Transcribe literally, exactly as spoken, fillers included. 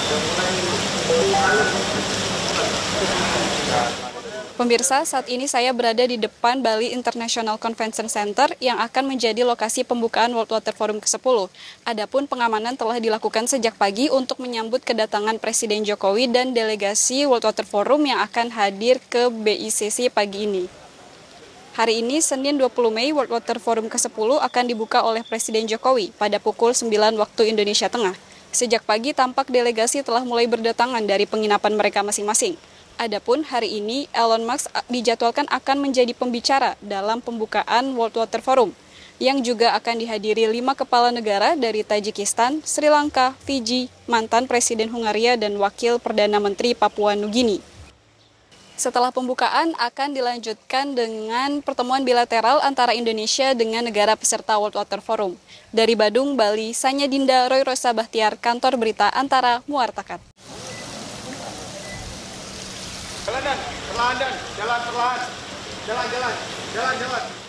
Pemirsa, saat ini saya berada di depan Bali International Convention Center yang akan menjadi lokasi pembukaan World Water Forum ke sepuluh. Adapun pengamanan telah dilakukan sejak pagi untuk menyambut kedatangan Presiden Jokowi dan delegasi World Water Forum yang akan hadir ke B I C C pagi ini. Hari ini, Senin dua puluh Mei, World Water Forum ke sepuluh akan dibuka oleh Presiden Jokowi pada pukul sembilan waktu Indonesia Tengah. Sejak pagi, tampak delegasi telah mulai berdatangan dari penginapan mereka masing-masing. Adapun hari ini, Elon Musk dijadwalkan akan menjadi pembicara dalam pembukaan World Water Forum, yang juga akan dihadiri lima kepala negara dari Tajikistan, Sri Lanka, Fiji, mantan Presiden Hungaria, dan Wakil Perdana Menteri Papua Nugini. Setelah pembukaan akan dilanjutkan dengan pertemuan bilateral antara Indonesia dengan negara peserta World Water Forum. Dari Badung, Bali, Sanya Dinda, Roy Rosa Bahtiar, Kantor Berita Antara, Muartakat. Jalan dan, perlahan dan, jalan perlahan, jalan jalan, jalan jalan.